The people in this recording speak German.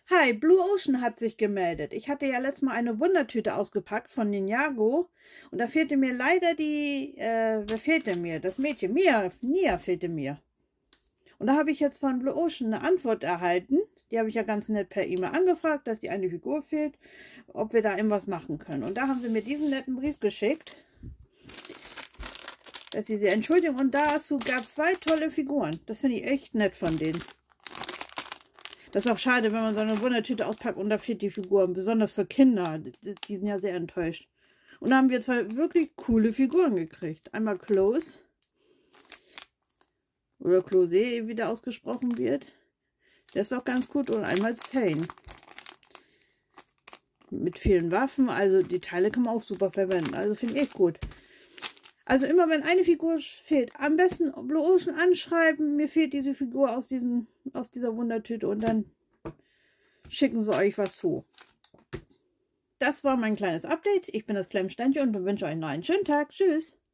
Hi, Blue Ocean hat sich gemeldet. Ich hatte ja letztes Mal eine Wundertüte ausgepackt von Ninjago und da fehlte mir leider wer fehlte mir? Das Mädchen, Nia fehlte mir. Und da habe ich jetzt von Blue Ocean eine Antwort erhalten. Die habe ich ja ganz nett per E-Mail angefragt, dass die eine Figur fehlt, ob wir da irgendwas machen können. Und da haben sie mir diesen netten Brief geschickt, dass sie entschuldigen. Und dazu gab es 2 tolle Figuren. Das finde ich echt nett von denen. Das ist auch schade, wenn man so eine Wundertüte auspackt und da fehlt die Figur. Besonders für Kinder. Die sind ja sehr enttäuscht. Und da haben wir 2 wirklich coole Figuren gekriegt. Einmal Close. Oder Close, wie der ausgesprochen wird. Der ist auch ganz gut. Und einmal Zane. Mit vielen Waffen. Also die Teile kann man auch super verwenden. Also finde ich echt gut. Also immer wenn eine Figur fehlt, am besten Blue Ocean anschreiben, mir fehlt diese Figur aus dieser Wundertüte und dann schicken sie euch was zu. Das war mein kleines Update. Ich bin das Klemmsteinchen und wünsche euch noch einen schönen Tag. Tschüss.